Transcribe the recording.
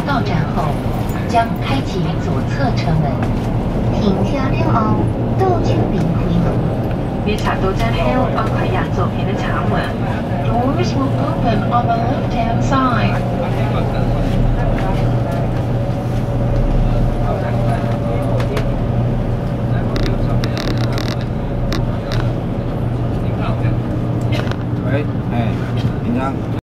到站后，将开启左侧车门。停车了后，倒手边开门。列车到站后，要开右左边的车门。Doors will open on the left-hand side. 喂，哎，平常。